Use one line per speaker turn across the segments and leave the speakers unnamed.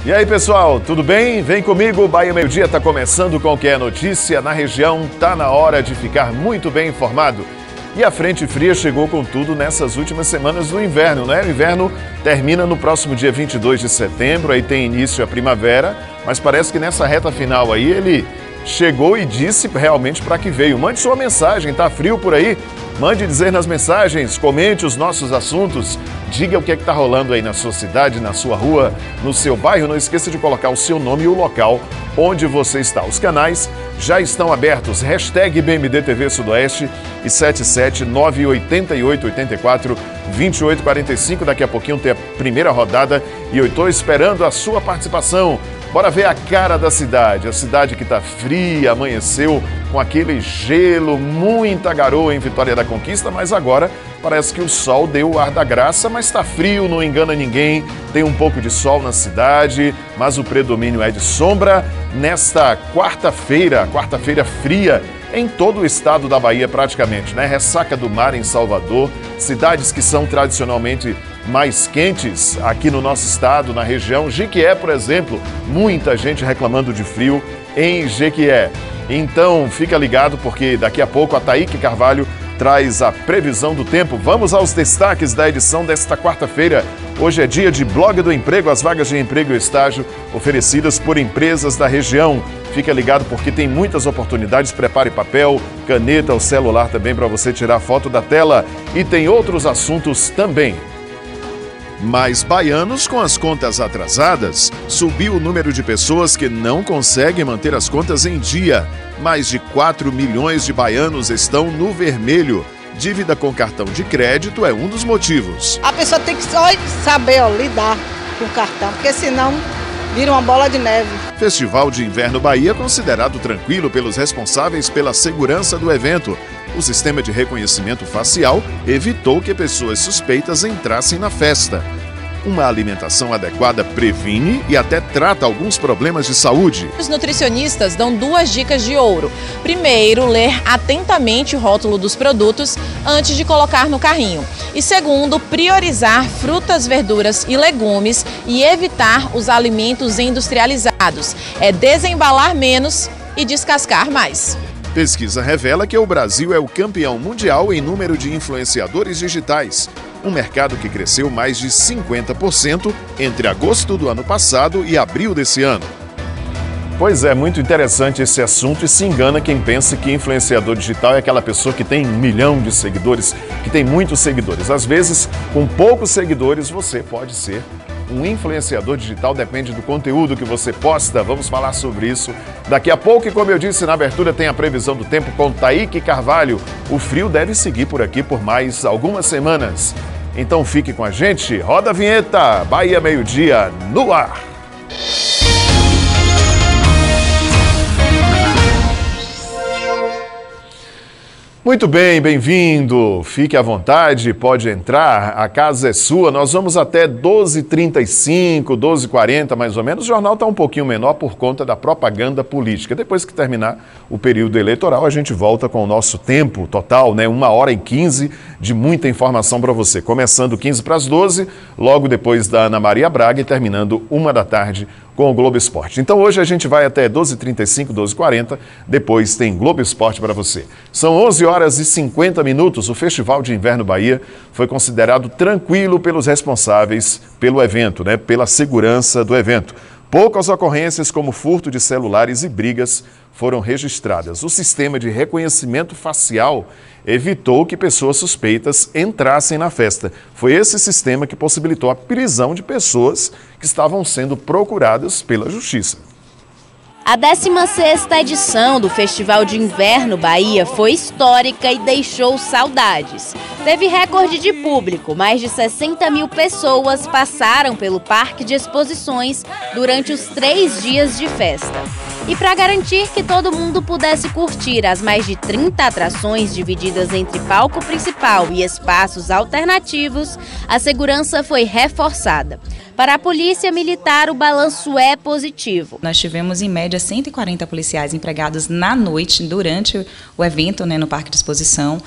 E aí, pessoal, tudo bem? Vem comigo, Bahia Meio Dia está começando com o que é notícia na região. Tá na hora de ficar muito bem informado. E a frente fria chegou com tudo nessas últimas semanas do inverno, né? O inverno termina no próximo dia 22 de setembro, aí tem início a primavera, mas parece que nessa reta final aí ele chegou e disse realmente para que veio. Mande sua mensagem, tá frio por aí? Mande dizer nas mensagens, comente os nossos assuntos, diga o que é que tá rolando aí na sua cidade, na sua rua, no seu bairro. Não esqueça de colocar o seu nome e o local onde você está. Os canais já estão abertos, hashtag BMDTV Sudoeste e 77988842845. Daqui a pouquinho tem a primeira rodada e eu estou esperando a sua participação. Bora ver a cara da cidade, a cidade que está fria, amanheceu com aquele gelo, muita garoa em Vitória da Conquista, mas agora parece que o sol deu o ar da graça, mas está frio, não engana ninguém, tem um pouco de sol na cidade, mas o predomínio é de sombra. Nesta quarta-feira fria, em todo o estado da Bahia praticamente, né? Ressaca do mar em Salvador, cidades que são tradicionalmente mais quentes aqui no nosso estado, na região. Jequié, por exemplo, muita gente reclamando de frio em Jequié. Então fica ligado porque daqui a pouco a Thaíque Carvalho traz a previsão do tempo. Vamos aos destaques da edição desta quarta-feira. Hoje é dia de Blog do Emprego, as vagas de emprego e estágio oferecidas por empresas da região. Fica ligado porque tem muitas oportunidades. Prepare papel, caneta, o celular também para você tirar foto da tela. E tem outros assuntos também. Mais baianos com as contas atrasadas. Subiu o número de pessoas que não conseguem manter as contas em dia. Mais de 4 milhões de baianos estão no vermelho. Dívida com cartão de crédito é um dos motivos.
A pessoa tem que só saber lidar com o cartão, porque senão vira uma bola de neve.
Festival de Inverno Bahia considerado tranquilo pelos responsáveis pela segurança do evento. O sistema de reconhecimento facial evitou que pessoas suspeitas entrassem na festa. Uma alimentação adequada previne e até trata alguns problemas de saúde.
Os nutricionistas dão 2 dicas de ouro. Primeiro, ler atentamente o rótulo dos produtos antes de colocar no carrinho. E segundo, priorizar frutas, verduras e legumes e evitar os alimentos industrializados. É desembalar menos e descascar mais.
Pesquisa revela que o Brasil é o campeão mundial em número de influenciadores digitais. Um mercado que cresceu mais de 50% entre agosto do ano passado e abril desse ano. Pois é, muito interessante esse assunto e se engana quem pensa que influenciador digital é aquela pessoa que tem 1 milhão de seguidores, que tem muitos seguidores. Às vezes, com poucos seguidores, você pode ser um influenciador digital, depende do conteúdo que você posta. Vamos falar sobre isso daqui a pouco e, como eu disse na abertura, tem a previsão do tempo com Thaíque Carvalho. O frio deve seguir por aqui por mais algumas semanas. Então fique com a gente, roda a vinheta, Bahia Meio Dia no ar. Muito bem, bem-vindo. Fique à vontade, pode entrar, a casa é sua. Nós vamos até 12h35, 12h40 mais ou menos. O jornal está um pouquinho menor por conta da propaganda política. Depois que terminar o período eleitoral, a gente volta com o nosso tempo total, né? 1h15 de muita informação para você. Começando 15 para as 12, logo depois da Ana Maria Braga e terminando 1 da tarde com o Globo Esporte. Então hoje a gente vai até 12h35, 12h40, depois tem Globo Esporte para você. São 11h50. O Festival de Inverno Bahia foi considerado tranquilo pelos responsáveis pelo evento, né? Pela segurança do evento. Poucas ocorrências como furto de celulares e brigas foram registradas. O sistema de reconhecimento facial evitou que pessoas suspeitas entrassem na festa. Foi esse sistema que possibilitou a prisão de pessoas que estavam sendo procuradas pela Justiça.
A 16ª edição do Festival de Inverno Bahia foi histórica e deixou saudades. Teve recorde de público, mais de 60 mil pessoas passaram pelo Parque de Exposições durante os 3 dias de festa. E para garantir que todo mundo pudesse curtir as mais de 30 atrações divididas entre palco principal e espaços alternativos, a segurança foi reforçada. Para a Polícia Militar, o balanço é positivo.
Nós tivemos, em média, 140 policiais empregados na noite, durante o evento, no Parque de Exposição,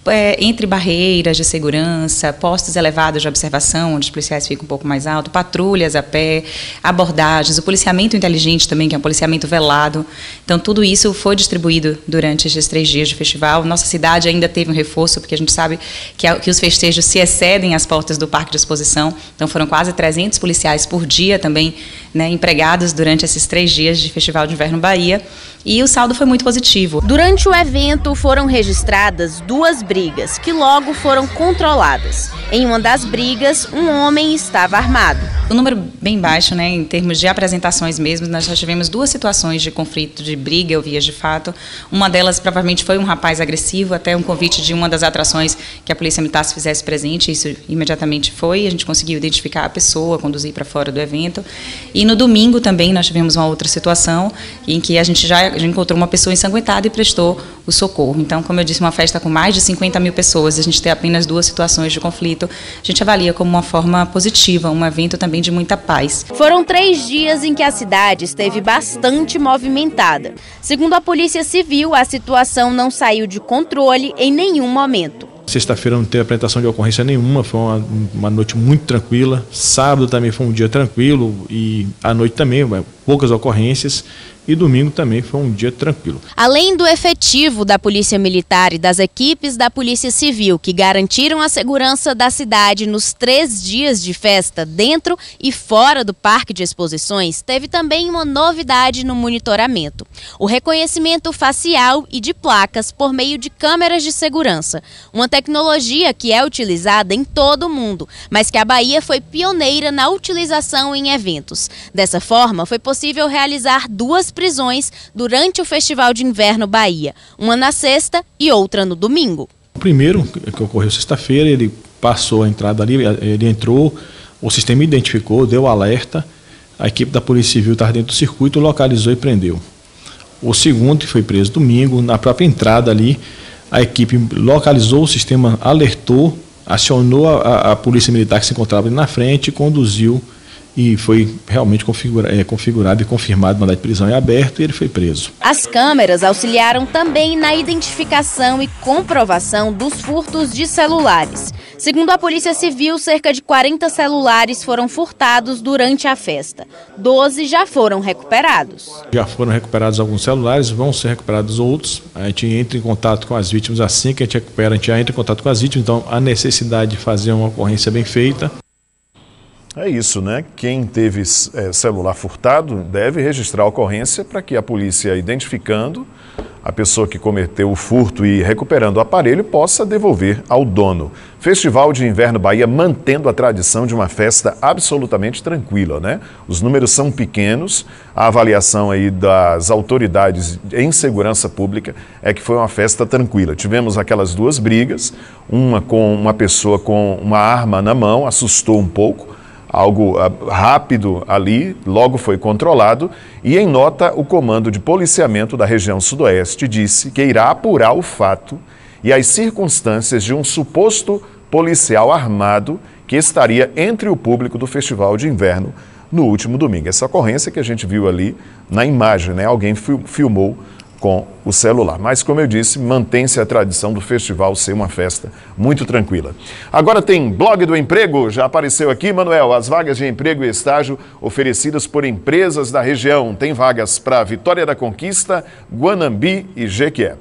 entre barreiras de segurança, postos elevados de observação, onde os policiais ficam um pouco mais alto, patrulhas a pé, abordagens, o policiamento inteligente também, que é um policiamento velado. Então, tudo isso foi distribuído durante esses 3 dias de festival. Nossa cidade ainda teve um reforço, porque a gente sabe que os festejos se excedem às portas do Parque de Exposição. Então, foram quase 300 policiais por dia também, né, empregados durante esses 3 dias de Festival de Inverno Bahia. E o saldo foi muito positivo.
Durante o evento foram registradas 2 brigas, que logo foram controladas. Em uma das brigas, um homem estava armado.
Um número bem baixo, né, em termos de apresentações mesmo. Nós já tivemos 2 situações de conflito, de briga, eu via de fato. Uma delas provavelmente foi um rapaz agressivo, até um convite de uma das atrações que a Polícia Militar se fizesse presente. Isso imediatamente foi, a gente conseguiu identificar a pessoa, conduzir para fora do evento. E no domingo também nós tivemos uma outra situação em que a gente já encontrou uma pessoa ensanguentada e prestou o socorro. Então, como eu disse, uma festa com mais de 50 mil pessoas, a gente ter apenas 2 situações de conflito, a gente avalia como uma forma positiva, um evento também de muita paz.
Foram 3 dias em que a cidade esteve bastante movimentada. Segundo a Polícia Civil, a situação não saiu de controle em nenhum momento.
Sexta-feira não teve apresentação de ocorrência nenhuma, foi uma noite muito tranquila. Sábado também foi um dia tranquilo e à noite também, poucas ocorrências. E domingo também foi um dia tranquilo.
Além do efetivo da Polícia Militar e das equipes da Polícia Civil, que garantiram a segurança da cidade nos 3 dias de festa dentro e fora do Parque de Exposições, teve também uma novidade no monitoramento: o reconhecimento facial e de placas por meio de câmeras de segurança. Uma tecnologia que é utilizada em todo o mundo, mas que a Bahia foi pioneira na utilização em eventos. Dessa forma, foi possível realizar 2 prisões durante o Festival de Inverno Bahia, uma na sexta e outra no domingo.
O primeiro, que ocorreu sexta-feira, ele passou a entrada ali, ele entrou, o sistema identificou, deu alerta, a equipe da Polícia Civil estava dentro do circuito, localizou e prendeu. O segundo, que foi preso domingo, na própria entrada ali, a equipe localizou o sistema, alertou, acionou a Polícia Militar que se encontrava ali na frente e conduziu. E foi realmente configurado e confirmado, mandado de prisão em aberto, e ele foi preso.
As câmeras auxiliaram também na identificação e comprovação dos furtos de celulares. Segundo a Polícia Civil, cerca de 40 celulares foram furtados durante a festa. 12 já foram recuperados.
Já foram recuperados alguns celulares, vão ser recuperados outros. A gente entra em contato com as vítimas assim que a gente recupera, a gente já entra em contato com as vítimas, então a necessidade de fazer uma ocorrência bem feita.
É isso, né? Quem teve celular furtado deve registrar a ocorrência para que a polícia, identificando a pessoa que cometeu o furto e recuperando o aparelho, possa devolver ao dono. Festival de Inverno Bahia mantendo a tradição de uma festa absolutamente tranquila, né? Os números são pequenos, a avaliação aí das autoridades em segurança pública é que foi uma festa tranquila. Tivemos aquelas 2 brigas, uma com uma pessoa com uma arma na mão, assustou um pouco, algo rápido ali, logo foi controlado, e em nota o Comando de Policiamento da região sudoeste disse que irá apurar o fato e as circunstâncias de um suposto policial armado que estaria entre o público do Festival de Inverno no último domingo. Essa ocorrência que a gente viu ali na imagem, né? Alguém filmou com o celular. Mas, como eu disse, mantém-se a tradição do festival ser uma festa muito tranquila. Agora tem Blog do Emprego, já apareceu aqui, Manuel, as vagas de emprego e estágio oferecidas por empresas da região. Tem vagas para Vitória da Conquista, Guanambi e Jequié.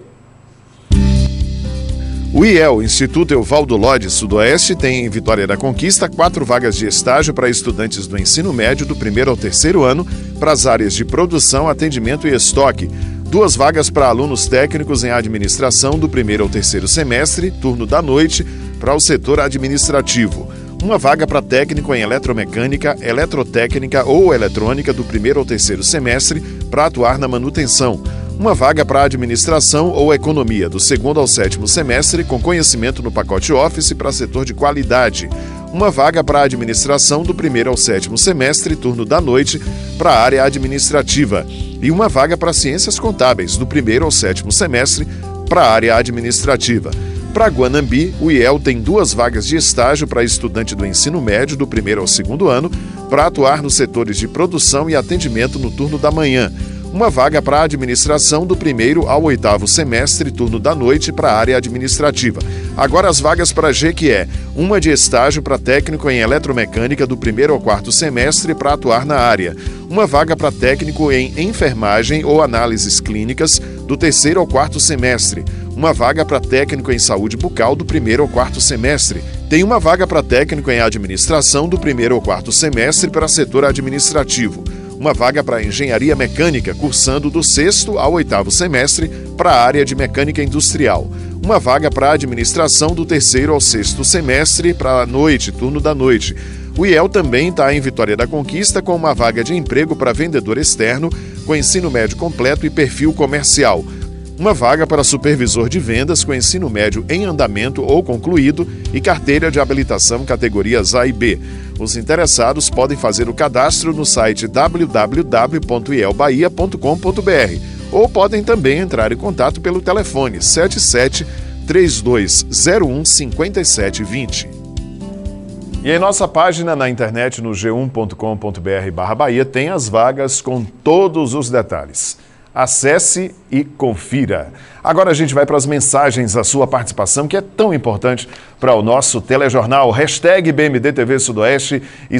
O IEL, Instituto Evaldo Lodge Sudoeste, tem em Vitória da Conquista 4 vagas de estágio para estudantes do ensino médio do 1º ao 3º ano para as áreas de produção, atendimento e estoque. 2 vagas para alunos técnicos em administração do 1º ao 3º semestre, turno da noite, para o setor administrativo. 1 vaga para técnico em eletromecânica, eletrotécnica ou eletrônica do 1º ao 3º semestre para atuar na manutenção. 1 vaga para administração ou economia do 2º ao 7º semestre com conhecimento no pacote Office para setor de qualidade. 1 vaga para administração do 1º ao 7º semestre, turno da noite, para a área administrativa. E 1 vaga para ciências contábeis do 1º ao 7º semestre, para a área administrativa. Para Guanambi, o IEL tem 2 vagas de estágio para estudante do ensino médio do 1º ao 2º ano, para atuar nos setores de produção e atendimento no turno da manhã. Uma vaga para a administração do 1º ao 8º semestre, turno da noite, para a área administrativa. Agora as vagas para G, que é uma de estágio para técnico em eletromecânica do 1º ao 4º semestre para atuar na área. Uma vaga para técnico em enfermagem ou análises clínicas do 3º ao 4º semestre. Uma vaga para técnico em saúde bucal do 1º ao 4º semestre. Tem uma vaga para técnico em administração do 1º ao 4º semestre para setor administrativo. Uma vaga para engenharia mecânica, cursando do 6º ao 8º semestre para a área de mecânica industrial. Uma vaga para administração do 3º ao 6º semestre para a noite, turno da noite. O IEL também está em Vitória da Conquista com uma vaga de emprego para vendedor externo com ensino médio completo e perfil comercial. Uma vaga para supervisor de vendas com ensino médio em andamento ou concluído e carteira de habilitação categorias A e B. Os interessados podem fazer o cadastro no site www.ielbahia.com.br ou podem também entrar em contato pelo telefone 77-3201-5720. E em nossa página na internet no g1.com.br/Bahia tem as vagas com todos os detalhes. Acesse e confira. Agora a gente vai para as mensagens, a sua participação, que é tão importante para o nosso telejornal. Hashtag BMDTV Sudoeste e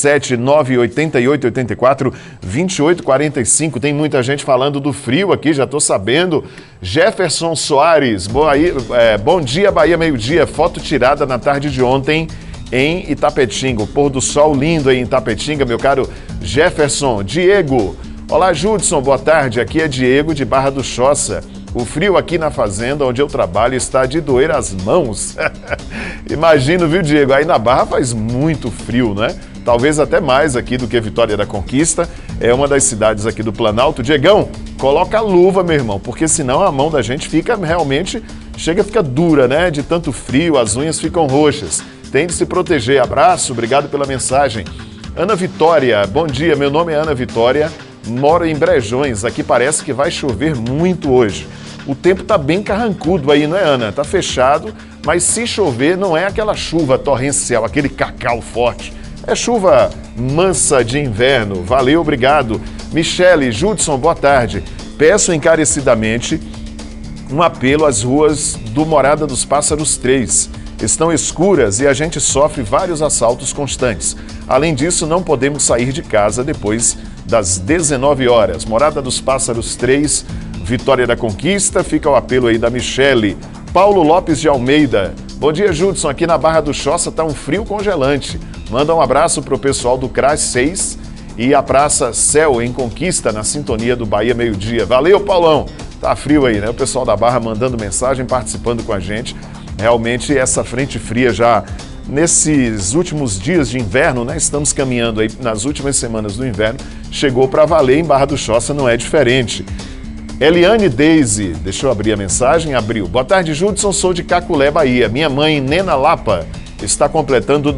77988842845. Tem muita gente falando do frio aqui, já estou sabendo. Jefferson Soares, bom dia, Bahia, meio-dia. Foto tirada na tarde de ontem em Itapetinga. O pôr do sol lindo aí em Itapetinga, meu caro Jefferson. Diego. Olá, Judson, boa tarde. Aqui é Diego de Barra do Choça. O frio aqui na fazenda onde eu trabalho está de doer as mãos. Imagino, viu, Diego? Aí na Barra faz muito frio, né? Talvez até mais aqui do que Vitória da Conquista. É uma das cidades aqui do Planalto. Diegão, coloca a luva, meu irmão, porque senão a mão da gente fica realmente, fica dura, né? De tanto frio, as unhas ficam roxas. Tem de se proteger. Abraço, obrigado pela mensagem. Ana Vitória, bom dia, meu nome é Ana Vitória. Moro em Brejões, aqui parece que vai chover muito hoje. O tempo tá bem carrancudo aí, não é, Ana? Tá fechado, mas se chover não é aquela chuva torrencial, aquele cacau forte. É chuva mansa de inverno. Valeu, obrigado. Michele, Judson, boa tarde. Peço encarecidamente um apelo às ruas do Morada dos Pássaros 3. Estão escuras e a gente sofre vários assaltos constantes. Além disso, não podemos sair de casa depois das 19 horas. Morada dos Pássaros 3, Vitória da Conquista, fica o apelo aí da Michele. Paulo Lopes de Almeida. Bom dia, Judson. Aqui na Barra do Choça tá um frio congelante. Manda um abraço pro pessoal do CRAS 6 e a Praça Céu em Conquista, na sintonia do Bahia Meio-Dia. Valeu, Paulão. Tá frio aí, né? O pessoal da Barra mandando mensagem, participando com a gente. Realmente essa frente fria já nesses últimos dias de inverno, né? Estamos caminhando aí nas últimas semanas do inverno. Chegou para valer em Barra do Choça, não é diferente. Eliane Deise, deixa eu abrir a mensagem, abriu. Boa tarde, Judson, sou de Caculé, Bahia. Minha mãe, Nena Lapa, está completando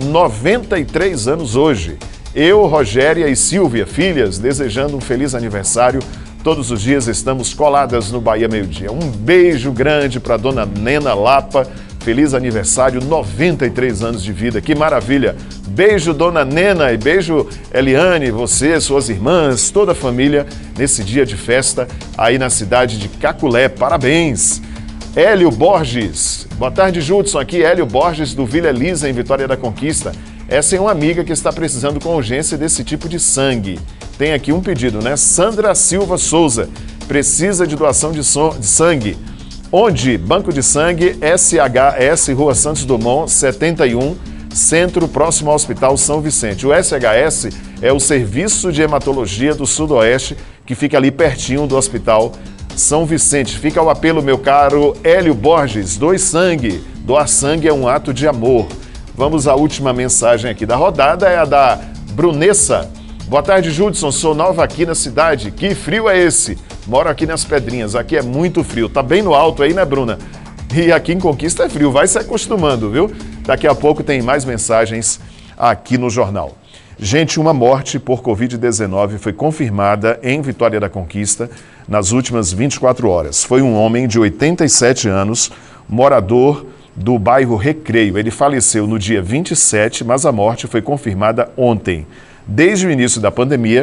93 anos hoje. Eu, Rogéria e Silvia, filhas, desejando um feliz aniversário. Todos os dias estamos coladas no Bahia Meio-Dia. Um beijo grande para dona Nena Lapa. Feliz aniversário, 93 anos de vida, que maravilha. Beijo, dona Nena, e beijo, Eliane, você, suas irmãs, toda a família, nesse dia de festa aí na cidade de Caculé. Parabéns. Hélio Borges. Boa tarde, Judson. Aqui Hélio Borges, do Vila Elisa, em Vitória da Conquista. Essa é uma amiga que está precisando com urgência desse tipo de sangue. Tem aqui um pedido, né? Sandra Silva Souza, precisa de doação de sangue. Onde? Banco de Sangue, SHS, Rua Santos Dumont, 71, Centro, próximo ao Hospital São Vicente. O SHS é o Serviço de Hematologia do Sudoeste, que fica ali pertinho do Hospital São Vicente. Fica o apelo, meu caro Hélio Borges, doe sangue. Doar sangue é um ato de amor. Vamos à última mensagem aqui da rodada, é a da Brunessa. Boa tarde, Judson, sou nova aqui na cidade. Que frio é esse? Moro aqui nas Pedrinhas, aqui é muito frio. Tá bem no alto aí, né, Bruna? E aqui em Conquista é frio, vai se acostumando, viu? Daqui a pouco tem mais mensagens aqui no jornal. Gente, uma morte por Covid-19 foi confirmada em Vitória da Conquista nas últimas 24 horas. Foi um homem de 87 anos, morador do bairro Recreio. Ele faleceu no dia 27, mas a morte foi confirmada ontem. Desde o início da pandemia,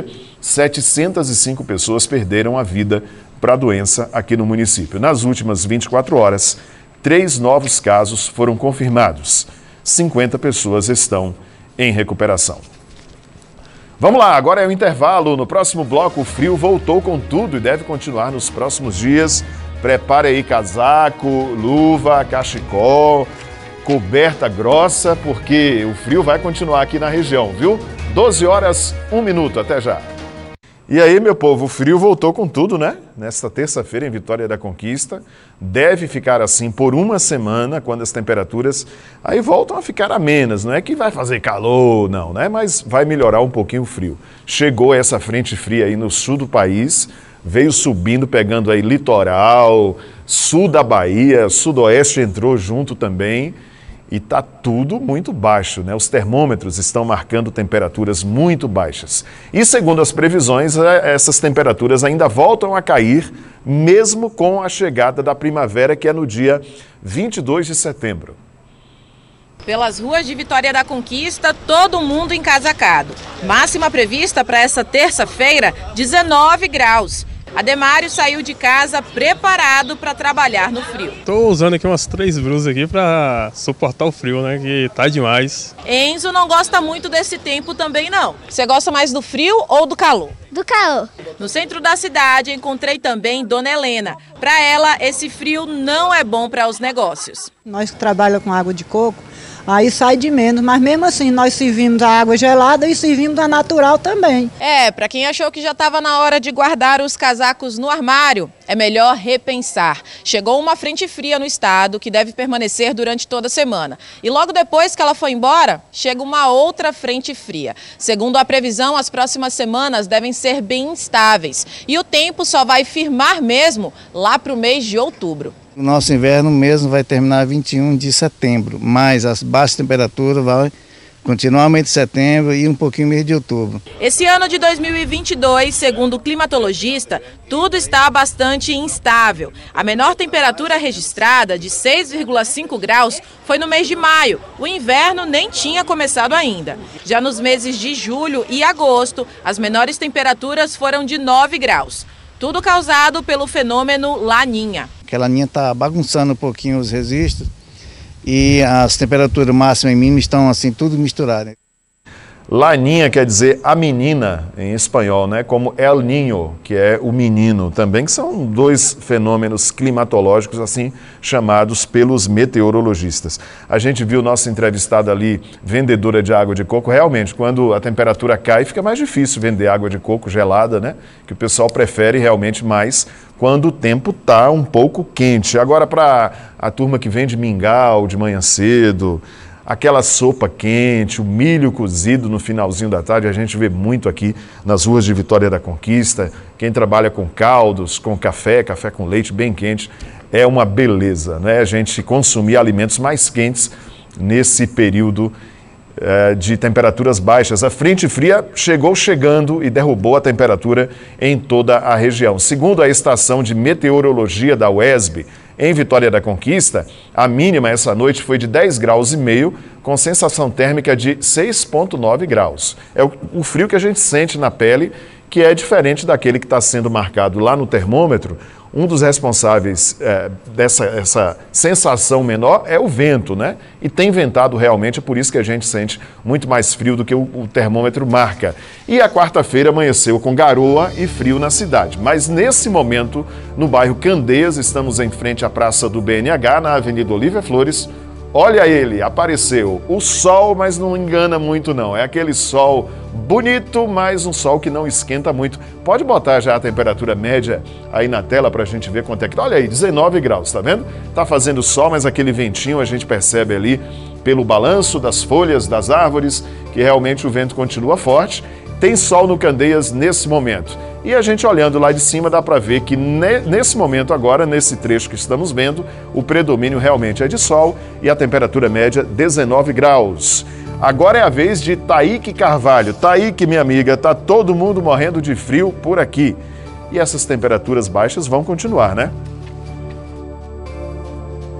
705 pessoas perderam a vida para a doença aqui no município. Nas últimas 24 horas, 3 novos casos foram confirmados. 50 pessoas estão em recuperação. Vamos lá, agora é o intervalo. No próximo bloco, o frio voltou com tudo e deve continuar nos próximos dias. Prepare aí casaco, luva, cachecol, coberta grossa, porque o frio vai continuar aqui na região, viu? 12 horas, 1 minuto, até já. E aí, meu povo, o frio voltou com tudo, né? Nesta terça-feira, em Vitória da Conquista. Deve ficar assim por uma semana, quando as temperaturas aí voltam a ficar amenas. Não é que vai fazer calor, não, né? Mas vai melhorar um pouquinho o frio. Chegou essa frente fria aí no sul do país, veio subindo, pegando aí litoral, sul da Bahia, sudoeste entrou junto também. E está tudo muito baixo, né? Os termômetros estão marcando temperaturas muito baixas. E segundo as previsões, essas temperaturas ainda voltam a cair, mesmo com a chegada da primavera, que é no dia 22 de setembro.
Pelas ruas de Vitória da Conquista, todo mundo encasacado. Máxima prevista para essa terça-feira, 19 graus. Ademário saiu de casa preparado para trabalhar no frio.
Estou usando aqui umas 3 blusas aqui para suportar o frio, né? Que tá demais.
Enzo não gosta muito desse tempo também não. Você gosta mais do frio ou do calor?
Do calor.
No centro da cidade encontrei também Dona Helena. Para ela, esse frio não é bom para os negócios.
Nós que trabalhamos com água de coco, aí sai de menos, mas mesmo assim nós servimos a água gelada e servimos a natural também.
Para quem achou que já estava na hora de guardar os casacos no armário, é melhor repensar. Chegou uma frente fria no estado que deve permanecer durante toda a semana. E logo depois que ela foi embora, chega uma outra frente fria. Segundo a previsão, as próximas semanas devem ser bem instáveis. E o tempo só vai firmar mesmo lá para o mês de outubro.
O nosso inverno mesmo vai terminar 21 de setembro, mas as baixas temperaturas vão continuar no mês de setembro e um pouquinho no mês de outubro.
Esse ano de 2022, segundo o climatologista, tudo está bastante instável. A menor temperatura registrada, de 6,5 graus, foi no mês de maio. O inverno nem tinha começado ainda. Já nos meses de julho e agosto, as menores temperaturas foram de 9 graus. Tudo causado pelo fenômeno Laninha.
Aquela laninha está bagunçando um pouquinho os registros e as temperaturas máximas e mínimas estão assim tudo misturadas.
Laninha quer dizer a menina em espanhol, né? Como El Niño, que é o menino também, que são 2 fenômenos climatológicos assim chamados pelos meteorologistas. A gente viu nossa entrevistada ali, vendedora de água de coco, realmente, quando a temperatura cai, fica mais difícil vender água de coco gelada, né? Que o pessoal prefere realmente mais quando o tempo está um pouco quente. Agora, para a turma que vende mingau de manhã cedo, aquela sopa quente, o milho cozido no finalzinho da tarde, a gente vê muito aqui nas ruas de Vitória da Conquista. Quem trabalha com caldos, com café com leite bem quente, é uma beleza, né? A gente consumir alimentos mais quentes nesse período de temperaturas baixas. A frente fria chegando e derrubou a temperatura em toda a região. Segundo a estação de meteorologia da UESB, em Vitória da Conquista, a mínima essa noite foi de 10,5 graus, com sensação térmica de 6,9 graus. É o frio que a gente sente na pele, que é diferente daquele que está sendo marcado lá no termômetro. Um dos responsáveis dessa sensação menor é o vento, né? E tem ventado realmente, é por isso que a gente sente muito mais frio do que o termômetro marca. E a quarta-feira amanheceu com garoa e frio na cidade. Mas nesse momento, no bairro Candeias, estamos em frente à Praça do BNH, na Avenida Olívia Flores. Olha ele, apareceu o sol, mas não engana muito não. É aquele sol bonito, mas um sol que não esquenta muito. Pode botar já a temperatura média aí na tela para a gente ver quanto é que tá. Olha aí, 19 graus, tá vendo? Tá fazendo sol, mas aquele ventinho a gente percebe ali pelo balanço das folhas das árvores, que realmente o vento continua forte. Tem sol no Candeias nesse momento. E a gente olhando lá de cima dá para ver que nesse momento agora, nesse trecho que estamos vendo, o predomínio realmente é de sol e a temperatura média 19 graus. Agora é a vez de Taíque Carvalho. Taíque, minha amiga, tá todo mundo morrendo de frio por aqui. E essas temperaturas baixas vão continuar, né?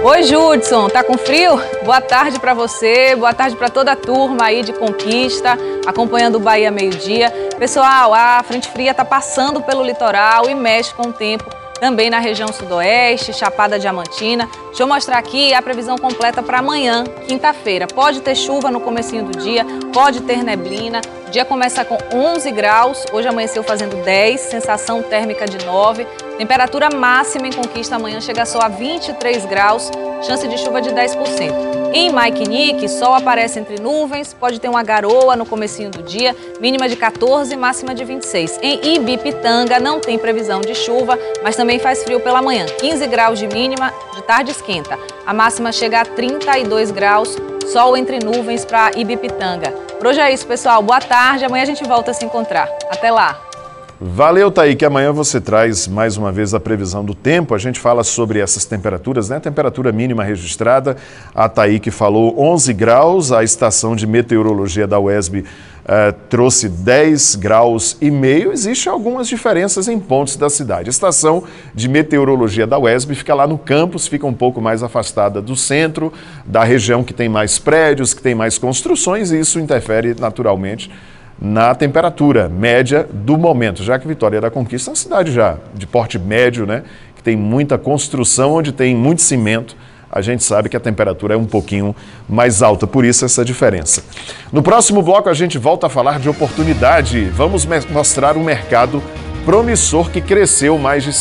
Oi, Judson, tá com frio? Boa tarde para você, boa tarde para toda a turma aí de Conquista, acompanhando o Bahia Meio-Dia. Pessoal, a frente fria tá passando pelo litoral e mexe com o tempo também na região sudoeste, Chapada Diamantina. Deixa eu mostrar aqui a previsão completa para amanhã, quinta-feira. Pode ter chuva no comecinho do dia, pode ter neblina. O dia começa com 11 graus, hoje amanheceu fazendo 10, sensação térmica de 9. Temperatura máxima em Conquista amanhã chega só a 23 graus, chance de chuva de 10%. Em Maikinique, sol aparece entre nuvens, pode ter uma garoa no comecinho do dia, mínima de 14, máxima de 26. Em Ibipitanga não tem previsão de chuva, mas também faz frio pela manhã, 15 graus de mínima, de tarde esquenta. A máxima chega a 32 graus, sol entre nuvens para Ibipitanga. Por hoje é isso, pessoal. Boa tarde, amanhã a gente volta a se encontrar. Até lá!
Valeu, Thaí, que amanhã você traz mais uma vez a previsão do tempo. A gente fala sobre essas temperaturas, né? Temperatura mínima registrada, a Thaí que falou 11 graus, a estação de meteorologia da UESB trouxe 10 graus e meio. Existem algumas diferenças em pontos da cidade. A estação de meteorologia da UESB fica lá no campus, fica um pouco mais afastada do centro, da região que tem mais prédios, que tem mais construções, e isso interfere naturalmente na temperatura média do momento, já que Vitória da Conquista é uma cidade já de porte médio, né, que tem muita construção, onde tem muito cimento, a gente sabe que a temperatura é um pouquinho mais alta, por isso essa diferença. No próximo bloco a gente volta a falar de oportunidade, vamos mostrar um mercado promissor que cresceu mais de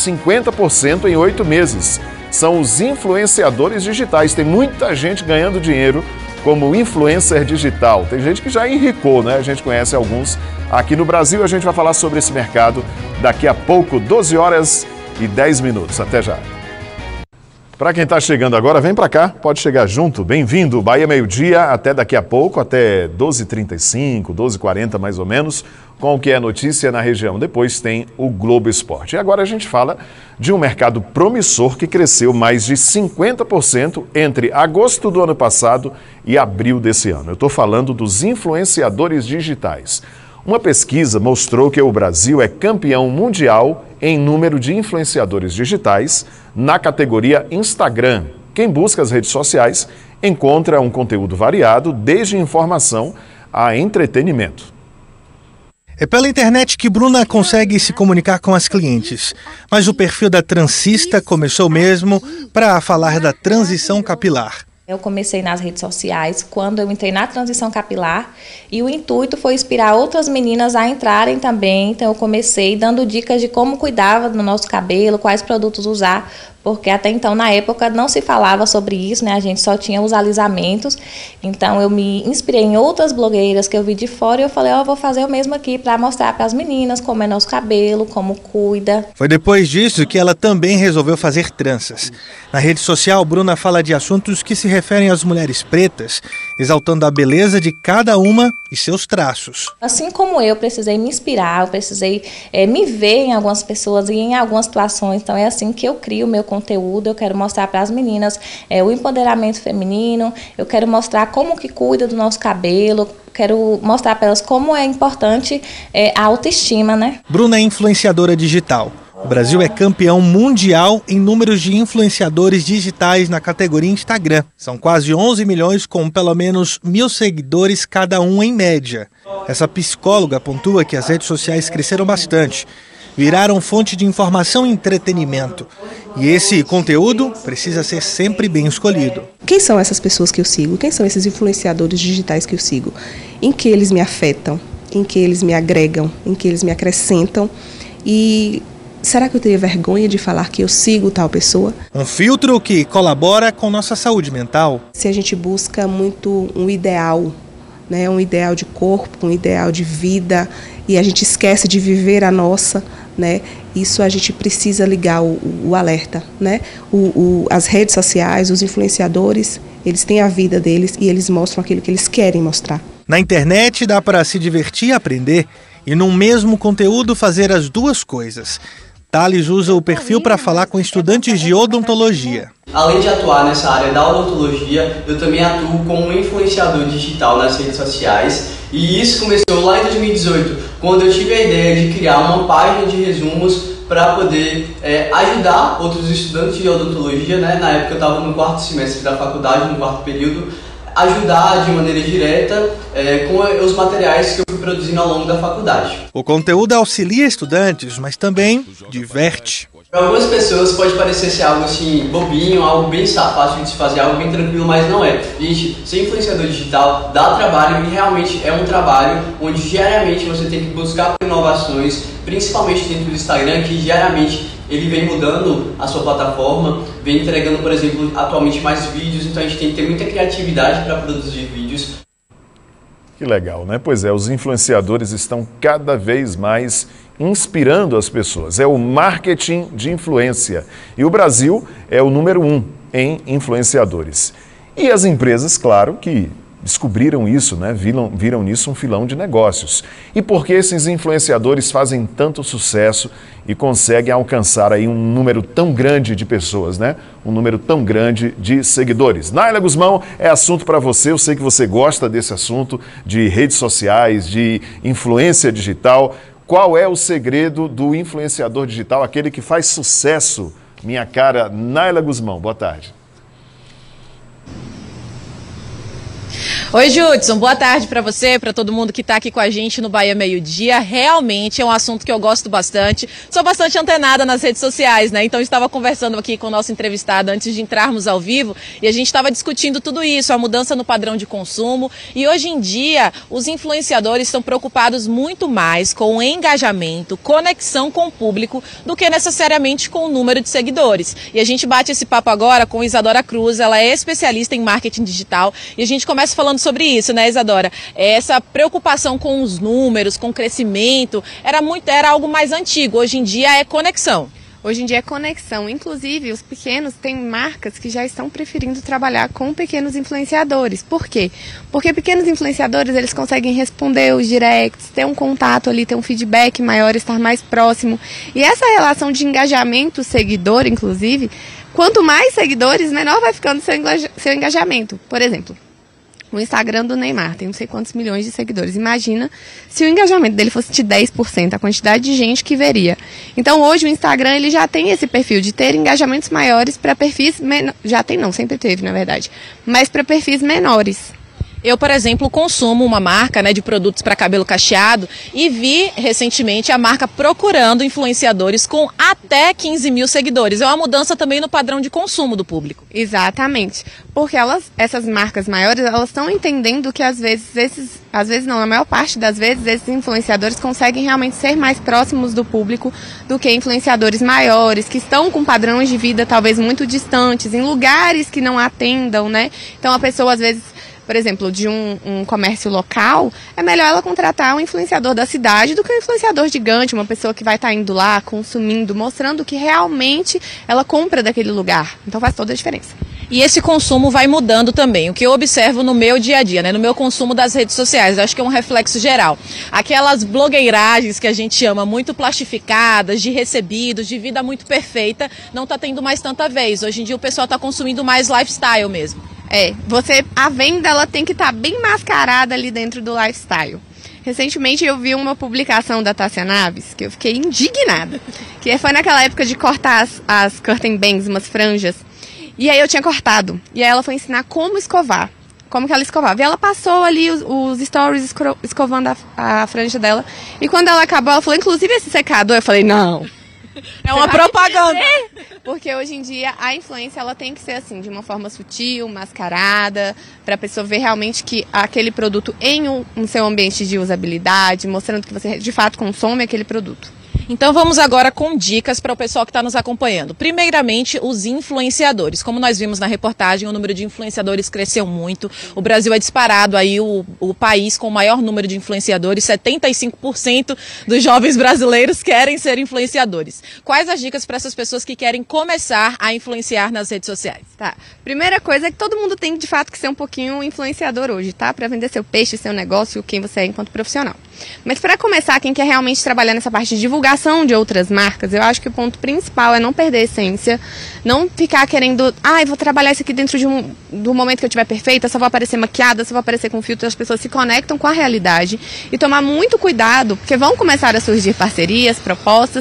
50% em 8 meses. São os influenciadores digitais, tem muita gente ganhando dinheiro como influencer digital. Tem gente que já enricou, né? A gente conhece alguns aqui no Brasil. A gente vai falar sobre esse mercado daqui a pouco, 12 horas e 10 minutos. Até já. Para quem está chegando agora, vem para cá, pode chegar junto. Bem-vindo, Bahia Meio-Dia, até daqui a pouco, até 12h35, 12h40 mais ou menos, com o que é notícia na região. Depois tem o Globo Esporte. E agora a gente fala de um mercado promissor que cresceu mais de 50% entre agosto do ano passado e abril desse ano. Eu estou falando dos influenciadores digitais. Uma pesquisa mostrou que o Brasil é campeão mundial em número de influenciadores digitais na categoria Instagram. Quem busca as redes sociais encontra um conteúdo variado, desde informação a entretenimento.
É pela internet que Bruna consegue se comunicar com as clientes. Mas o perfil da transista começou mesmo para falar da transição capilar.
Eu comecei nas redes sociais quando eu entrei na transição capilar e o intuito foi inspirar outras meninas a entrarem também. Então eu comecei dando dicas de como cuidava do nosso cabelo, quais produtos usar, porque até então na época não se falava sobre isso, né? A gente só tinha os alisamentos. Então eu me inspirei em outras blogueiras que eu vi de fora e eu falei, vou fazer o mesmo aqui para mostrar para as meninas como é nosso cabelo, como cuida.
Foi depois disso que ela também resolveu fazer tranças. Na rede social, Bruna fala de assuntos que se referem às mulheres pretas, exaltando a beleza de cada uma e seus traços.
Assim como eu precisei me inspirar, eu precisei me ver em algumas pessoas e em algumas situações. Então é assim que eu crio o meu conteúdo. Eu quero mostrar para as meninas o empoderamento feminino, eu quero mostrar como que cuida do nosso cabelo, quero mostrar para elas como é importante a autoestima, né?
Bruna é influenciadora digital. O Brasil é campeão mundial em números de influenciadores digitais na categoria Instagram. São quase 11 milhões com pelo menos 1.000 seguidores cada um em média. Essa psicóloga pontua que as redes sociais cresceram bastante, viraram fonte de informação e entretenimento. E esse conteúdo precisa ser sempre bem escolhido.
Quem são essas pessoas que eu sigo? Quem são esses influenciadores digitais que eu sigo? Em que eles me afetam? Em que eles me agregam? Em que eles me acrescentam? E será que eu teria vergonha de falar que eu sigo tal pessoa?
Um filtro que colabora com nossa saúde mental.
Se a gente busca muito um ideal, né, um ideal de corpo, um ideal de vida, e a gente esquece de viver a nossa, né, isso a gente precisa ligar o alerta, né? As redes sociais, os influenciadores, eles têm a vida deles e eles mostram aquilo que eles querem mostrar.
Na internet dá para se divertir e aprender, e num mesmo conteúdo fazer as duas coisas. Thales usa o perfil para falar com estudantes de odontologia.
Além de atuar nessa área da odontologia, eu também atuo como influenciador digital nas redes sociais. E isso começou lá em 2018, quando eu tive a ideia de criar uma página de resumos para poder ajudar outros estudantes de odontologia, né? Na época eu estava no 4º semestre da faculdade, no 4º período, ajudar de maneira direta com os materiais que eu fui produzindo ao longo da faculdade.
O conteúdo auxilia estudantes, mas também diverte.
Para algumas pessoas pode parecer ser algo assim bobinho, algo bem fácil de se fazer, algo bem tranquilo, mas não é. Gente, ser influenciador digital dá trabalho e realmente é um trabalho onde diariamente você tem que buscar inovações, principalmente dentro do Instagram, que diariamente ele vem mudando a sua plataforma, vem entregando, por exemplo, atualmente mais vídeos, então a gente tem que ter muita criatividade para produzir vídeos.
Que legal, né? Pois é, os influenciadores estão cada vez mais inspirando as pessoas. É o marketing de influência. E o Brasil é o número 1 em influenciadores. E as empresas, claro, que descobriram isso, né? Viram nisso um filão de negócios. E por que esses influenciadores fazem tanto sucesso e conseguem alcançar aí um número tão grande de pessoas, né? Um número tão grande de seguidores. Naila Guzmão, é assunto para você. Eu sei que você gosta desse assunto de redes sociais, de influência digital. Qual é o segredo do influenciador digital, aquele que faz sucesso? Minha cara Naila Guzmão, boa tarde.
Oi, Judson, boa tarde para você, para todo mundo que está aqui com a gente no Bahia Meio Dia. Realmente é um assunto que eu gosto bastante. Sou bastante antenada nas redes sociais, né? Então estava conversando aqui com o nosso entrevistado antes de entrarmos ao vivo e a gente estava discutindo tudo isso, a mudança no padrão de consumo. E hoje em dia, os influenciadores estão preocupados muito mais com o engajamento, conexão com o público, do que necessariamente com o número de seguidores. E a gente bate esse papo agora com Isadora Cruz, ela é especialista em marketing digital e a gente começa falando sobre isso, né, Isadora? Essa preocupação com os números, com o crescimento, era algo mais antigo. Hoje em dia é conexão.
Hoje em dia é conexão. Inclusive, os pequenos têm marcas que já estão preferindo trabalhar com pequenos influenciadores. Por quê? Porque pequenos influenciadores, eles conseguem responder os directs, ter um contato ali, ter um feedback maior, estar mais próximo. E essa relação de engajamento-seguidor, inclusive, quanto mais seguidores, menor vai ficando seu engajamento. Por exemplo, o Instagram do Neymar tem não sei quantos milhões de seguidores. Imagina se o engajamento dele fosse de 10%, a quantidade de gente que veria. Então hoje o Instagram ele já tem esse perfil de ter engajamentos maiores para perfis menores. Já tem não, sempre teve na verdade, mas para perfis menores.
Eu, por exemplo, consumo uma marca, né, de produtos para cabelo cacheado e vi recentemente a marca procurando influenciadores com até 15 mil seguidores. É uma mudança também no padrão de consumo do público.
Exatamente, porque essas marcas maiores, elas estão entendendo que às vezes não, na maior parte das vezes, esses influenciadores conseguem realmente ser mais próximos do público do que influenciadores maiores, que estão com padrões de vida talvez muito distantes, em lugares que não atendam, né? Então a pessoa às vezes, por exemplo, de um comércio local, é melhor ela contratar um influenciador da cidade do que um influenciador gigante, uma pessoa que vai estar indo lá, consumindo, mostrando que realmente ela compra daquele lugar. Então faz toda a diferença.
E esse consumo vai mudando também. O que eu observo no meu dia a dia, né, no meu consumo das redes sociais, eu acho que é um reflexo geral. Aquelas blogueiragens que a gente chama muito plastificadas, de recebidos, de vida muito perfeita, não está tendo mais tanta vez. Hoje em dia o pessoal está consumindo mais lifestyle mesmo.
A venda ela tem que estar bem mascarada ali dentro do lifestyle. Recentemente eu vi uma publicação da Tássia Naves que eu fiquei indignada. Que foi naquela época de cortar as curtain bangs, umas franjas. E aí eu tinha cortado. E aí ela foi ensinar como escovar. Como que ela escovava. E ela passou ali os stories escovando a franja dela. E quando ela acabou, ela falou, inclusive esse secador. Eu falei, não.
É uma propaganda.
Porque hoje em dia a influência ela tem que ser assim, de uma forma sutil, mascarada, para a pessoa ver realmente que aquele produto em um seu ambiente de usabilidade, mostrando que você de fato consome aquele produto.
Então vamos agora com dicas para o pessoal que está nos acompanhando. Primeiramente, os influenciadores. Como nós vimos na reportagem, o número de influenciadores cresceu muito. O Brasil é disparado aí o país com o maior número de influenciadores. 75% dos jovens brasileiros querem ser influenciadores. Quais as dicas para essas pessoas que querem começar a influenciar nas redes sociais?
Tá. Primeira coisa é que todo mundo tem de fato que ser um pouquinho influenciador hoje, tá? Para vender seu peixe, seu negócio, quem você é enquanto profissional. Mas para começar, quem quer realmente trabalhar nessa parte de divulgação de outras marcas, eu acho que o ponto principal é não perder a essência, não ficar querendo, vou trabalhar isso aqui dentro do momento que eu estiver perfeita, só vou aparecer maquiada, só vou aparecer com filtro, as pessoas se conectam com a realidade e tomar muito cuidado, porque vão começar a surgir parcerias, propostas,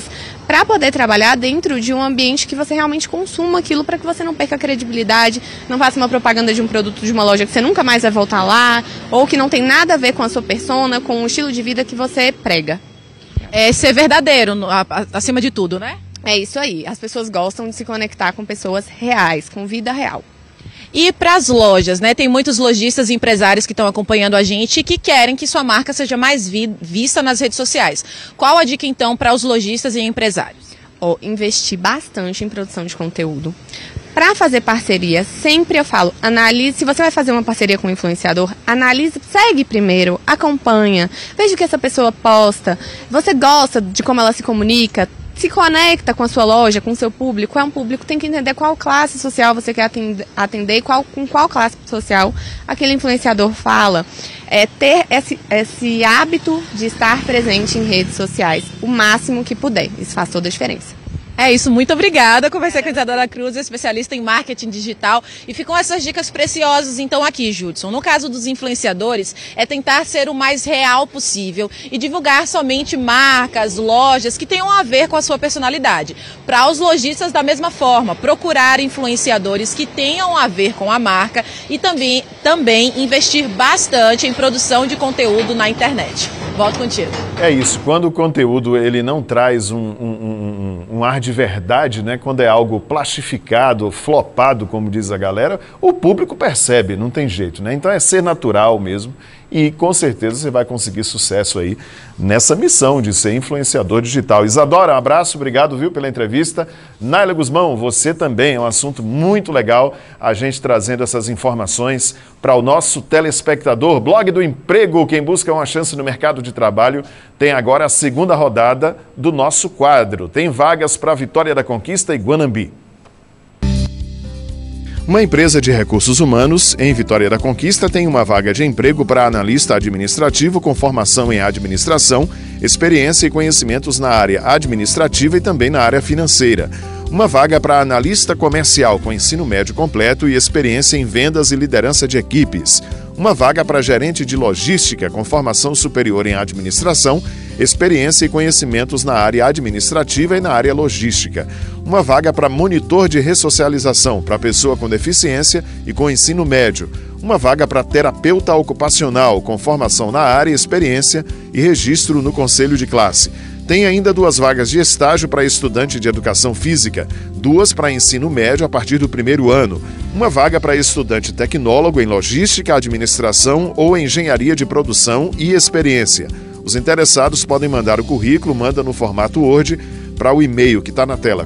para poder trabalhar dentro de um ambiente que você realmente consuma aquilo, para que você não perca a credibilidade, não faça uma propaganda de um produto de uma loja que você nunca mais vai voltar lá, ou que não tem nada a ver com a sua persona, com o estilo de vida que você prega.
É ser verdadeiro, acima de tudo, né?
É isso aí. As pessoas gostam de se conectar com pessoas reais, com vida real.
E para as lojas, né? Tem muitos lojistas e empresários que estão acompanhando a gente e que querem que sua marca seja mais vista nas redes sociais. Qual a dica, então, para os lojistas e empresários?
Investir bastante em produção de conteúdo. Para fazer parceria, sempre eu falo, analise, se você vai fazer uma parceria com um influenciador, analise, segue primeiro, acompanha, veja o que essa pessoa posta, você gosta de como ela se comunica, se conecta com a sua loja, com o seu público, é um público, tem que entender qual classe social você quer atender e com qual classe social aquele influenciador fala. Ter esse hábito de estar presente em redes sociais o máximo que puder, isso faz toda a diferença.
É isso, muito obrigada. Conversei com a Isadora Cruz, especialista em marketing digital, e ficam essas dicas preciosas então aqui, Judson. No caso dos influenciadores, é tentar ser o mais real possível e divulgar somente marcas, lojas que tenham a ver com a sua personalidade. Para os lojistas, da mesma forma, procurar influenciadores que tenham a ver com a marca e também investir bastante em produção de conteúdo na internet. Volto contigo.
É isso, quando o conteúdo ele não traz um ar de verdade, né? Quando é algo plastificado, flopado, como diz a galera, o público percebe, não tem jeito, né? Então é ser natural mesmo e com certeza você vai conseguir sucesso aí nessa missão de ser influenciador digital. Isadora, um abraço, obrigado, viu, pela entrevista. Naila Guzmão, você também, é um assunto muito legal, a gente trazendo essas informações para o nosso telespectador. Blog do Emprego, quem busca uma chance no mercado de trabalho, tem agora a segunda rodada do nosso quadro. Tem vagas para Vitória da Conquista e Guanambi. Uma empresa de recursos humanos em Vitória da Conquista tem uma vaga de emprego para analista administrativo com formação em administração, experiência e conhecimentos na área administrativa e também na área financeira. Uma vaga para analista comercial com ensino médio completo e experiência em vendas e liderança de equipes. Uma vaga para gerente de logística com formação superior em administração, experiência e conhecimentos na área administrativa e na área logística. Uma vaga para monitor de ressocialização para pessoa com deficiência e com ensino médio. Uma vaga para terapeuta ocupacional com formação na área, experiência e registro no conselho de classe. Tem ainda 2 vagas de estágio para estudante de educação física, 2 para ensino médio a partir do 1º ano, uma vaga para estudante tecnólogo em logística, administração ou engenharia de produção e experiência. Os interessados podem mandar o currículo, manda no formato Word para o e-mail que está na tela,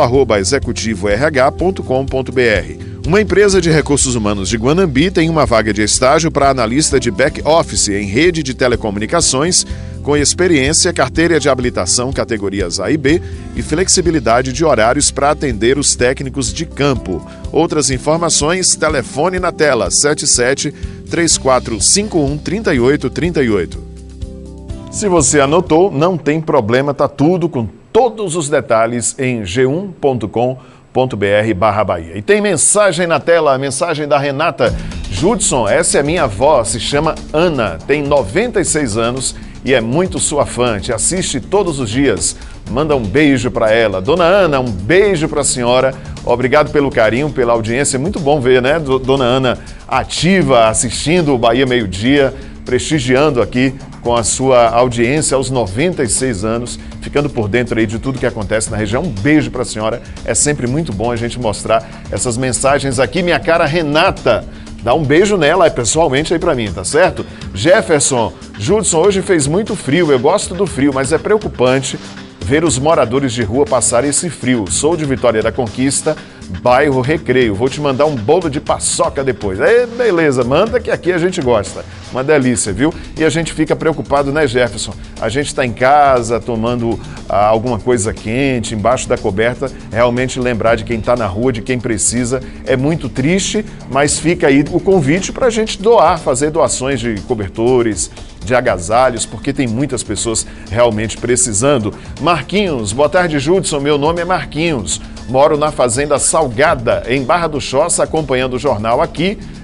currículo@executivorh.com.br. Uma empresa de recursos humanos de Guanambi tem uma vaga de estágio para analista de back-office em rede de telecomunicações, com experiência, carteira de habilitação categorias A e B e flexibilidade de horários para atender os técnicos de campo. Outras informações, telefone na tela 77 3451 3838. Se você anotou, não tem problema, tá tudo com todos os detalhes em g1.com.br/Bahia. E tem mensagem na tela, a mensagem da Renata. Judson, essa é minha avó, se chama Ana, tem 96 anos e é muito sua fã, te assiste todos os dias. Manda um beijo para ela. Dona Ana, um beijo para a senhora. Obrigado pelo carinho, pela audiência. É muito bom ver, né, Dona Ana ativa, assistindo o Bahia Meio Dia, prestigiando aqui com a sua audiência aos 96 anos, ficando por dentro aí de tudo que acontece na região. Um beijo para a senhora. É sempre muito bom a gente mostrar essas mensagens aqui. Minha cara Renata, dá um beijo nela pessoalmente aí para mim, tá certo? Jefferson, Judson, hoje fez muito frio. Eu gosto do frio, mas é preocupante ver os moradores de rua passarem esse frio. Sou de Vitória da Conquista, bairro Recreio. Vou te mandar um bolo de paçoca depois. Aí, beleza, manda que aqui a gente gosta. Uma delícia, viu? E a gente fica preocupado, né, Jefferson? A gente está em casa tomando alguma coisa quente, embaixo da coberta. Realmente lembrar de quem está na rua, de quem precisa. É muito triste, mas fica aí o convite para a gente doar, fazer doações de cobertores, de agasalhos, porque tem muitas pessoas realmente precisando. Marquinhos, boa tarde, Judson. Meu nome é Marquinhos. Moro na Fazenda Salgada, em Barra do Choça, acompanhando o jornal aqui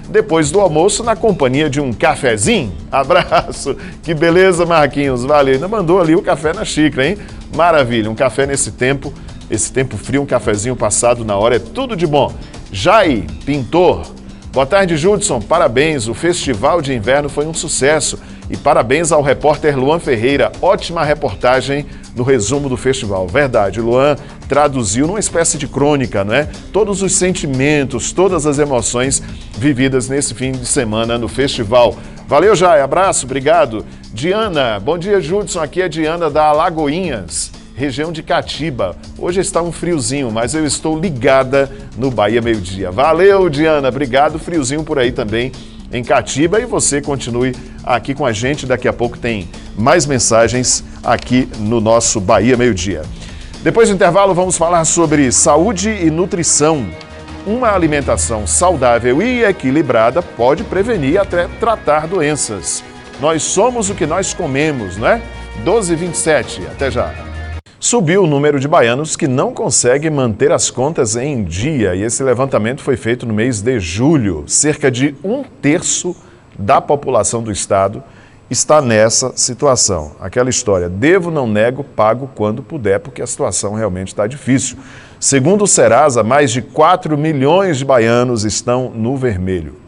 depois do almoço na companhia de um cafezinho. Abraço, que beleza, Marquinhos, valeu. Ainda mandou ali o café na xícara, hein? Maravilha, um café nesse tempo frio, um cafezinho passado na hora é tudo de bom. Jai, pintor. Boa tarde, Judson, parabéns, o Festival de Inverno foi um sucesso e parabéns ao repórter Luan Ferreira, ótima reportagem no resumo do festival. Verdade, Luan traduziu numa espécie de crônica, né? Todos os sentimentos, todas as emoções vividas nesse fim de semana no festival. Valeu, Jai, abraço, obrigado. Diana, bom dia, Judson, aqui é Diana da Alagoinhas, região de Catiba. Hoje está um friozinho, mas eu estou ligada no Bahia Meio Dia. Valeu, Diana, obrigado, friozinho por aí também em Catiba, e você continue aqui com a gente, daqui a pouco tem mais mensagens aqui no nosso Bahia Meio Dia. Depois do intervalo vamos falar sobre saúde e nutrição. Uma alimentação saudável e equilibrada pode prevenir e até tratar doenças. Nós somos o que nós comemos, não é? 12h27, até já. Subiu o número de baianos que não conseguem manter as contas em dia, e esse levantamento foi feito no mês de julho. Cerca de 1/3 da população do estado está nessa situação. Aquela história, devo, não nego, pago quando puder, porque a situação realmente está difícil. Segundo o Serasa, mais de 4 milhões de baianos estão no vermelho.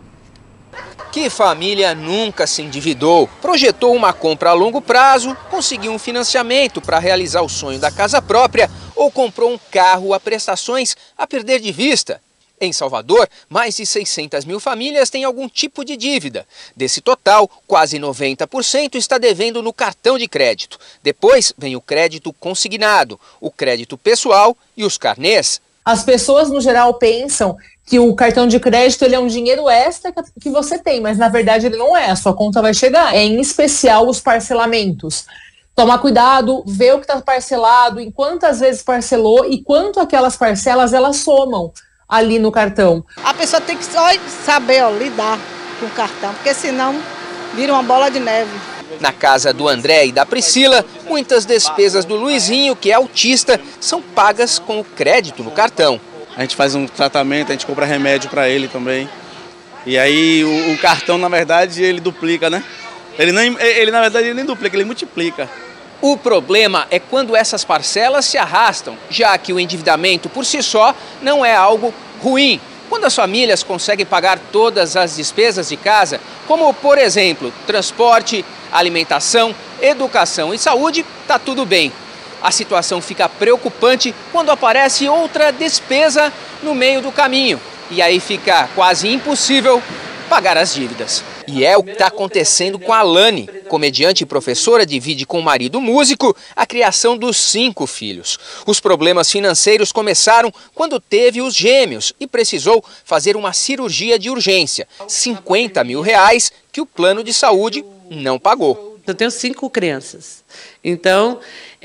Que família nunca se endividou, projetou uma compra a longo prazo, conseguiu um financiamento para realizar o sonho da casa própria ou comprou um carro a prestações a perder de vista? Em Salvador, mais de 600 mil famílias têm algum tipo de dívida. Desse total, quase 90% está devendo no cartão de crédito. Depois vem o crédito consignado, o crédito pessoal e os carnês.
As pessoas, no geral, pensam que o cartão de crédito ele é um dinheiro extra que você tem, mas na verdade ele não é, a sua conta vai chegar. É em especial os parcelamentos. Tomar cuidado, ver o que está parcelado, em quantas vezes parcelou e quanto aquelas parcelas elas somam ali no cartão.
A pessoa tem que só saber lidar com o cartão, porque senão vira uma bola de neve.
Na casa do André e da Priscila, muitas despesas do Luizinho, que é autista, são pagas com o crédito no cartão.
A gente faz um tratamento, a gente compra remédio para ele também. E aí o cartão, na verdade, ele duplica, né? Ele na verdade, ele nem duplica, ele multiplica.
O problema é quando essas parcelas se arrastam, já que o endividamento por si só não é algo ruim. Quando as famílias conseguem pagar todas as despesas de casa, como, por exemplo, transporte, alimentação, educação e saúde, tá tudo bem. A situação fica preocupante quando aparece outra despesa no meio do caminho. E aí fica quase impossível pagar as dívidas. E é o que está acontecendo com a Alane. Comediante e professora divide com o marido músico a criação dos 5 filhos. Os problemas financeiros começaram quando teve os gêmeos e precisou fazer uma cirurgia de urgência. R$50 mil que o plano de saúde não pagou.
Eu tenho 5 crianças, então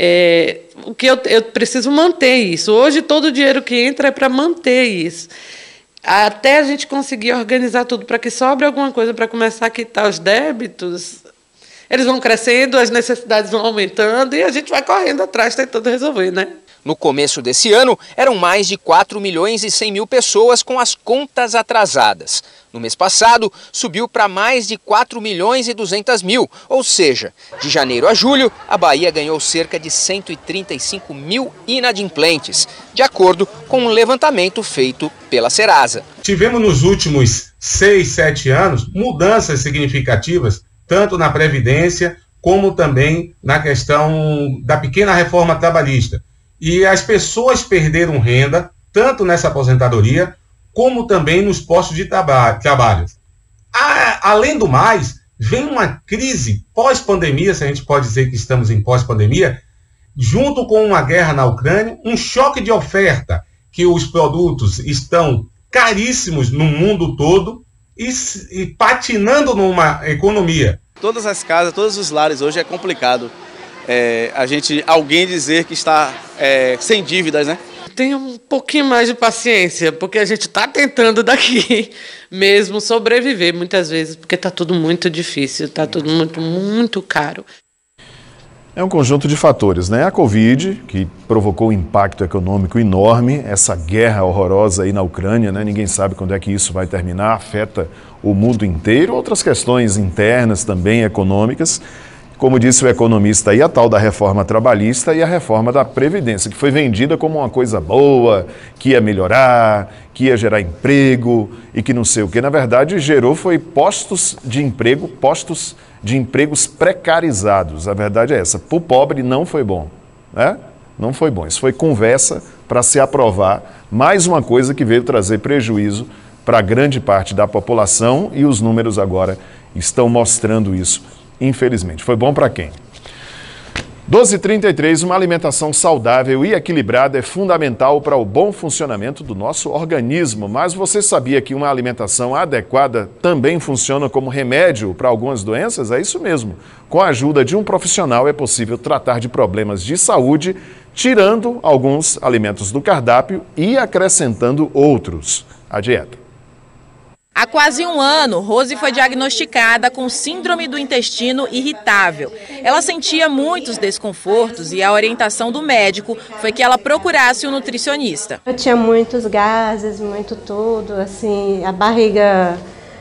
o que eu preciso manter isso. Hoje todo o dinheiro que entra é para manter isso. Até a gente conseguir organizar tudo para que sobre alguma coisa para começar a quitar os débitos, eles vão crescendo, as necessidades vão aumentando e a gente vai correndo atrás tentando resolver, né?
No começo desse ano, eram mais de 4 milhões e 100 mil pessoas com as contas atrasadas. No mês passado, subiu para mais de 4 milhões e 200 mil, ou seja, de janeiro a julho, a Bahia ganhou cerca de 135 mil inadimplentes, de acordo com um levantamento feito pela Serasa.
Tivemos nos últimos 6, 7 anos mudanças significativas, tanto na Previdência como também na questão da pequena reforma trabalhista. E as pessoas perderam renda, tanto nessa aposentadoria, como também nos postos de trabalho. Além do mais, vem uma crise pós-pandemia, se a gente pode dizer que estamos em pós-pandemia, junto com uma guerra na Ucrânia, um choque de oferta, que os produtos estão caríssimos no mundo todo e patinando numa economia.
Todas as casas, todos os lares hoje é complicado. Alguém dizer que está sem dívidas, né?
Tenha um pouquinho mais de paciência, porque a gente está tentando daqui mesmo sobreviver muitas vezes, porque está tudo muito difícil, está tudo muito, muito caro.
É um conjunto de fatores, né? A Covid, que provocou um impacto econômico enorme, essa guerra horrorosa aí na Ucrânia, né? Ninguém sabe quando é que isso vai terminar, afeta o mundo inteiro. Outras questões internas também, econômicas. Como disse o economista aí, a tal da reforma trabalhista e a reforma da Previdência, que foi vendida como uma coisa boa, que ia melhorar, que ia gerar emprego e que não sei o que. Na verdade, gerou foi postos de empregos precarizados. A verdade é essa. Para o pobre não foi bom, né? Não foi bom. Isso foi conversa para se aprovar mais uma coisa que veio trazer prejuízo para grande parte da população e os números agora estão mostrando isso. Infelizmente. Foi bom para quem? 12h33, uma alimentação saudável e equilibrada é fundamental para o bom funcionamento do nosso organismo. Mas você sabia que uma alimentação adequada também funciona como remédio para algumas doenças? É isso mesmo. Com a ajuda de um profissional é possível tratar de problemas de saúde, tirando alguns alimentos do cardápio e acrescentando outros à dieta.
Há quase um ano, Rose foi diagnosticada com síndrome do intestino irritável. Ela sentia muitos desconfortos e a orientação do médico foi que ela procurasse um nutricionista.
Eu tinha muitos gases, muito tudo, assim, a barriga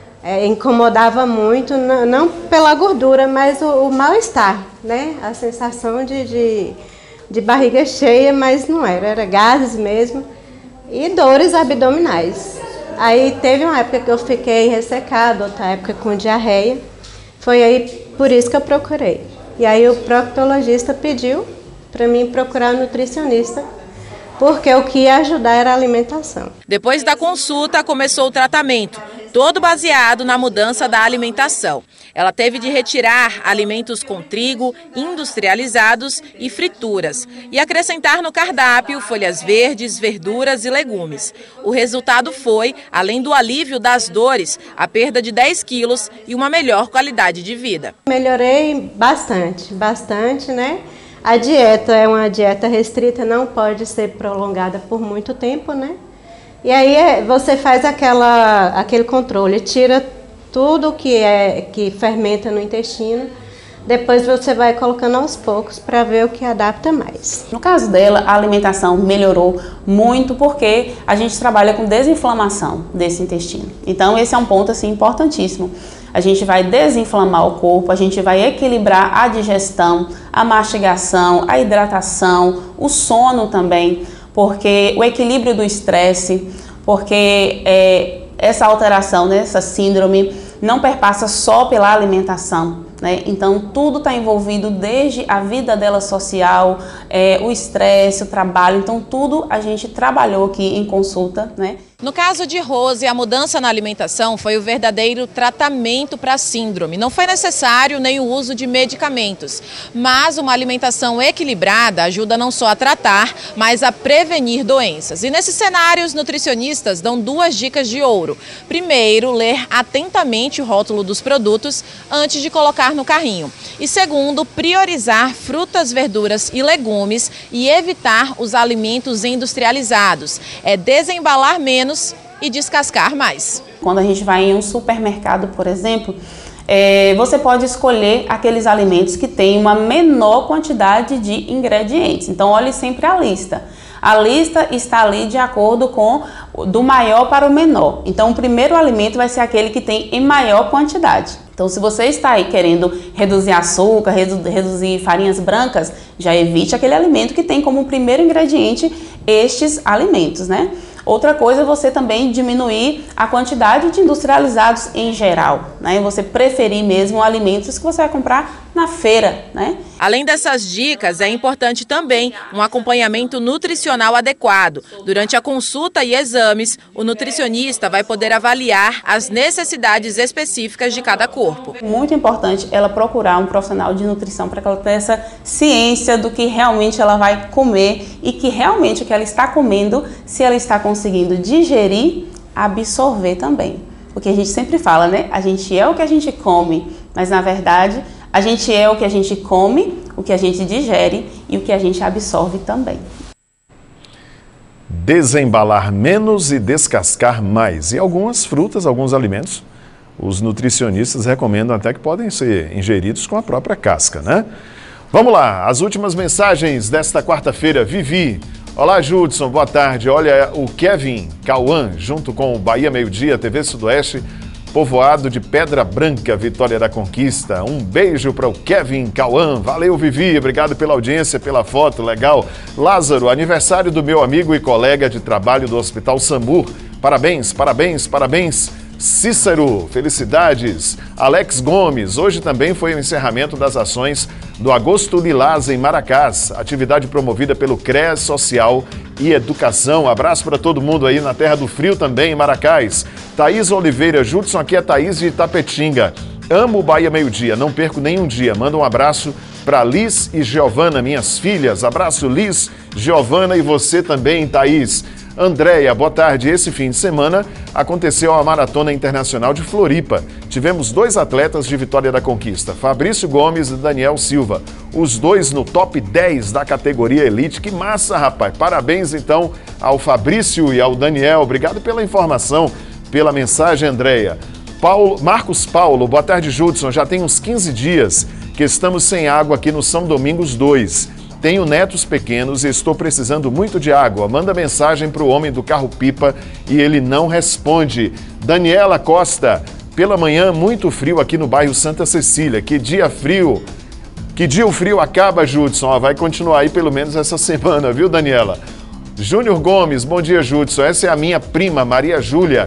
incomodava muito, não pela gordura, mas o mal-estar, né? A sensação de barriga cheia, mas não era gases mesmo e dores abdominais. Aí teve uma época que eu fiquei ressecada, outra época com diarreia. Foi aí por isso que eu procurei. E aí o proctologista pediu para mim procurar um nutricionista, porque o que ia ajudar era a alimentação.
Depois da consulta, começou o tratamento, todo baseado na mudança da alimentação. Ela teve de retirar alimentos com trigo, industrializados e frituras e acrescentar no cardápio folhas verdes, verduras e legumes. O resultado foi, além do alívio das dores, a perda de 10 quilos e uma melhor qualidade de vida.
Melhorei bastante, né? A dieta é uma dieta restrita, não pode ser prolongada por muito tempo, né? E aí você faz aquele controle, tira tudo que fermenta no intestino, depois você vai colocando aos poucos para ver o que adapta mais.
No caso dela, a alimentação melhorou muito porque a gente trabalha com desinflamação desse intestino. Então esse é um ponto assim, importantíssimo. A gente vai desinflamar o corpo, a gente vai equilibrar a digestão, a mastigação, a hidratação, o sono também, porque o equilíbrio do estresse, porque essa alteração, né, essa síndrome, não perpassa só pela alimentação, né? Então tudo está envolvido desde a vida dela social, o estresse, o trabalho, então tudo a gente trabalhou aqui em consulta, né?
No caso de Rose, a mudança na alimentação foi o verdadeiro tratamento para a síndrome. Não foi necessário nem o uso de medicamentos, mas uma alimentação equilibrada ajuda não só a tratar, mas a prevenir doenças. E nesse cenário, os nutricionistas dão 2 dicas de ouro. Primeiro, ler atentamente o rótulo dos produtos antes de colocar no carrinho. E segundo, priorizar frutas, verduras e legumes e evitar os alimentos industrializados. É desembalar menos e descascar mais.
Quando a gente vai em um supermercado, por exemplo, você pode escolher aqueles alimentos que têm uma menor quantidade de ingredientes. Então olhe sempre a lista. A lista está ali de acordo com do maior para o menor. Então o primeiro alimento vai ser aquele que tem em maior quantidade. Então se você está aí querendo reduzir açúcar, reduzir farinhas brancas, já evite aquele alimento que tem como primeiro ingrediente estes alimentos, né? Outra coisa é você também diminuir a quantidade de industrializados em geral, né? Você preferir mesmo alimentos que você vai comprar na feira, né?
Além dessas dicas, é importante também um acompanhamento nutricional adequado. Durante a consulta e exames, o nutricionista vai poder avaliar as necessidades específicas de cada corpo.
Muito importante ela procurar um profissional de nutrição para que ela tenha essa ciência do que realmente ela vai comer e que realmente o que ela está comendo, se ela está conseguindo digerir, absorver também. Porque a gente sempre fala, né? A gente é o que a gente come, mas na verdade a gente é o que a gente come, o que a gente digere e o que a gente absorve também.
Desembalar menos e descascar mais. E algumas frutas, alguns alimentos, os nutricionistas recomendam até que podem ser ingeridos com a própria casca, né? Vamos lá, as últimas mensagens desta quarta-feira. Vivi. Olá, Judson, boa tarde. Olha, o Kevin Cauã, junto com o Bahia Meio Dia, TV Sudoeste, povoado de Pedra Branca, Vitória da Conquista. Um beijo para o Kevin Cauã. Valeu, Vivi. Obrigado pela audiência, pela foto. Legal. Lázaro, aniversário do meu amigo e colega de trabalho do Hospital SAMU. Parabéns, parabéns, parabéns. Cícero, felicidades. Alex Gomes, hoje também foi o encerramento das ações do Agosto Lilás em Maracás, atividade promovida pelo CREAS Social e Educação. Abraço para todo mundo aí na Terra do Frio também, em Maracás. Thaís Oliveira, Judson, aqui é Thaís de Itapetinga. Amo o Bahia Meio Dia, não perco nenhum dia. Manda um abraço para Liz e Giovana, minhas filhas. Abraço, Liz, Giovana e você também, Thaís. Andréia, boa tarde. Esse fim de semana aconteceu a Maratona Internacional de Floripa. Tivemos 2 atletas de Vitória da Conquista, Fabrício Gomes e Daniel Silva. Os 2 no top 10 da categoria Elite. Que massa, rapaz. Parabéns, então, ao Fabrício e ao Daniel. Obrigado pela informação, pela mensagem, Andréia. Marcos Paulo, boa tarde, Judson. Já tem uns 15 dias que estamos sem água aqui no São Domingos 2. Tenho netos pequenos e estou precisando muito de água. Manda mensagem para o homem do carro-pipa e ele não responde. Daniela Costa, pela manhã muito frio aqui no bairro Santa Cecília. Que dia frio. Que dia o frio acaba, Judson. Vai continuar aí pelo menos essa semana, viu, Daniela? Júnior Gomes, bom dia, Judson. Essa é a minha prima, Maria Júlia.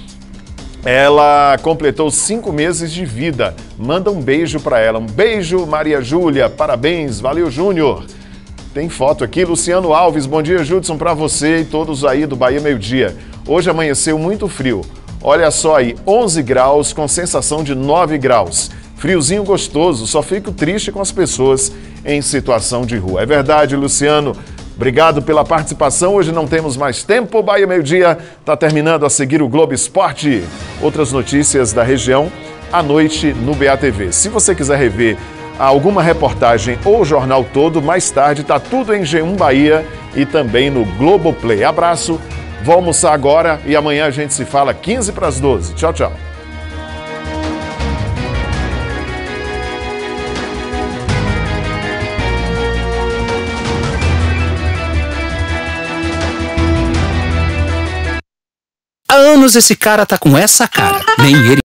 Ela completou 5 meses de vida. Manda um beijo para ela. Um beijo, Maria Júlia. Parabéns. Valeu, Júnior. Tem foto aqui. Luciano Alves, bom dia, Judson, para você e todos aí do Bahia Meio Dia. Hoje amanheceu muito frio. Olha só aí, 11 graus com sensação de 9 graus. Friozinho gostoso, só fico triste com as pessoas em situação de rua. É verdade, Luciano. Obrigado pela participação. Hoje não temos mais tempo. O Bahia Meio Dia está terminando. A seguir o Globo Esporte. Outras notícias da região à noite no BATV. Se você quiser rever alguma reportagem ou o jornal todo, mais tarde está tudo em G1 Bahia e também no Globoplay. Abraço, vou almoçar agora e amanhã a gente se fala 15 para as 12. Tchau, tchau.
Há anos esse cara tá com essa cara. Nem ele